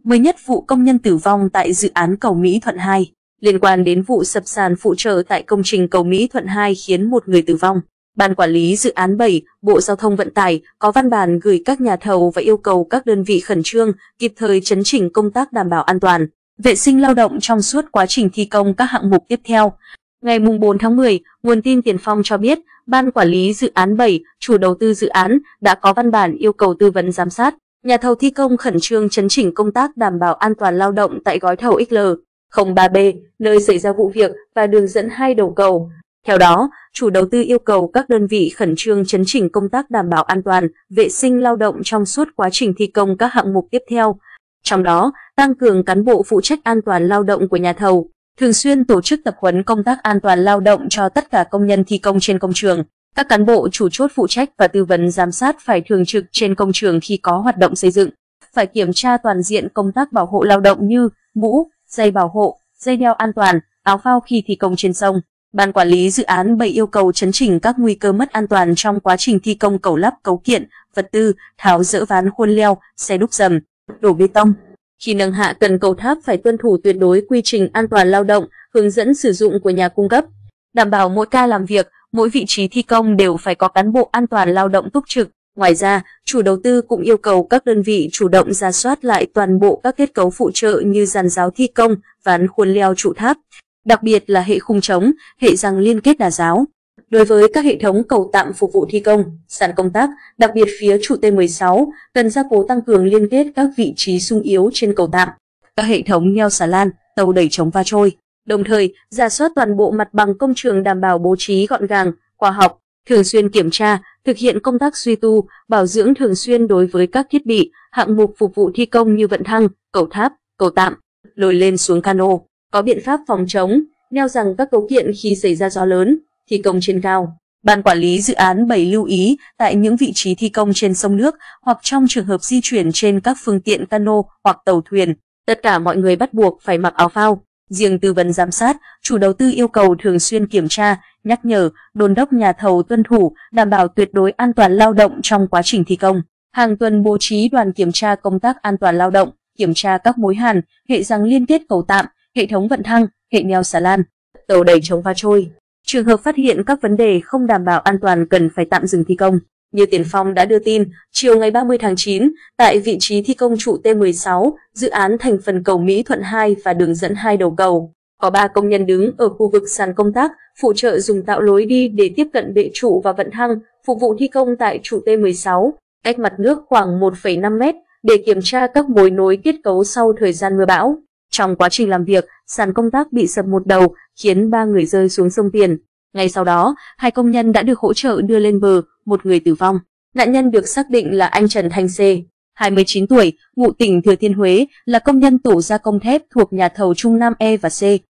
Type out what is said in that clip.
Mới nhất vụ công nhân tử vong tại dự án cầu Mỹ Thuận 2. Liên quan đến vụ sập sàn phụ trợ tại công trình cầu Mỹ Thuận 2 khiến một người tử vong, Ban Quản lý Dự án 7, Bộ Giao thông Vận tải có văn bản gửi các nhà thầu và yêu cầu các đơn vị khẩn trương, kịp thời chấn chỉnh công tác đảm bảo an toàn, vệ sinh lao động trong suốt quá trình thi công các hạng mục tiếp theo. Ngày 4 tháng 10, nguồn tin Tiền Phong cho biết, Ban Quản lý Dự án 7, chủ đầu tư dự án, đã có văn bản yêu cầu tư vấn giám sát, nhà thầu thi công khẩn trương chấn chỉnh công tác đảm bảo an toàn lao động tại gói thầu XL03B, nơi xảy ra vụ việc và đường dẫn 2 đầu cầu. Theo đó, chủ đầu tư yêu cầu các đơn vị khẩn trương chấn chỉnh công tác đảm bảo an toàn, vệ sinh lao động trong suốt quá trình thi công các hạng mục tiếp theo. Trong đó, tăng cường cán bộ phụ trách an toàn lao động của nhà thầu, thường xuyên tổ chức tập huấn công tác an toàn lao động cho tất cả công nhân thi công trên công trường. Các cán bộ chủ chốt phụ trách và tư vấn giám sát phải thường trực trên công trường khi có hoạt động xây dựng. Phải kiểm tra toàn diện công tác bảo hộ lao động như mũ, giày bảo hộ, dây đeo an toàn, áo phao khi thi công trên sông. Ban Quản lý Dự án 7 yêu cầu chấn chỉnh các nguy cơ mất an toàn trong quá trình thi công cầu lắp cấu kiện, vật tư, tháo dỡ ván khuôn leo, xe đúc dầm, đổ bê tông. Khi nâng hạ cần cầu tháp phải tuân thủ tuyệt đối quy trình an toàn lao động, hướng dẫn sử dụng của nhà cung cấp. Đảm bảo mỗi ca làm việc, mỗi vị trí thi công đều phải có cán bộ an toàn lao động túc trực. Ngoài ra, chủ đầu tư cũng yêu cầu các đơn vị chủ động rà soát lại toàn bộ các kết cấu phụ trợ như giàn giáo thi công, ván khuôn leo trụ tháp, đặc biệt là hệ khung chống, hệ giăng liên kết đà giáo. Đối với các hệ thống cầu tạm phục vụ thi công, sàn công tác, đặc biệt phía trụ T16, cần gia cố tăng cường liên kết các vị trí xung yếu trên cầu tạm, các hệ thống neo xà lan, tàu đẩy chống va trôi. Đồng thời, rà soát toàn bộ mặt bằng công trường đảm bảo bố trí gọn gàng, khoa học, thường xuyên kiểm tra, thực hiện công tác duy tu, bảo dưỡng thường xuyên đối với các thiết bị, hạng mục phục vụ thi công như vận thăng, cầu tháp, cầu tạm, lồi lên xuống cano. Có biện pháp phòng chống, neo rằng các cấu kiện khi xảy ra gió lớn, thi công trên cao. Ban Quản lý Dự án 7 lưu ý tại những vị trí thi công trên sông nước hoặc trong trường hợp di chuyển trên các phương tiện cano hoặc tàu thuyền, tất cả mọi người bắt buộc phải mặc áo phao. Riêng tư vấn giám sát, chủ đầu tư yêu cầu thường xuyên kiểm tra, nhắc nhở, đôn đốc nhà thầu tuân thủ, đảm bảo tuyệt đối an toàn lao động trong quá trình thi công. Hàng tuần bố trí đoàn kiểm tra công tác an toàn lao động, kiểm tra các mối hàn, hệ giăng liên kết cầu tạm, hệ thống vận thăng, hệ neo xà lan, tàu đẩy chống va trôi. Trường hợp phát hiện các vấn đề không đảm bảo an toàn cần phải tạm dừng thi công. Như Tiền Phong đã đưa tin, chiều ngày 30 tháng 9, tại vị trí thi công trụ T16, dự án thành phần cầu Mỹ Thuận 2 và đường dẫn 2 đầu cầu, có 3 công nhân đứng ở khu vực sàn công tác, phụ trợ dùng tạo lối đi để tiếp cận bệ trụ và vận thăng, phục vụ thi công tại trụ T16, cách mặt nước khoảng 1,5 mét, để kiểm tra các mối nối kết cấu sau thời gian mưa bão. Trong quá trình làm việc, sàn công tác bị sập một đầu, khiến 3 người rơi xuống sông Tiền. Ngay sau đó, 2 công nhân đã được hỗ trợ đưa lên bờ, một người tử vong. Nạn nhân được xác định là anh Trần Thanh C, 29 tuổi, ngụ tỉnh Thừa Thiên Huế, là công nhân tổ gia công thép thuộc nhà thầu Trung Nam E và C.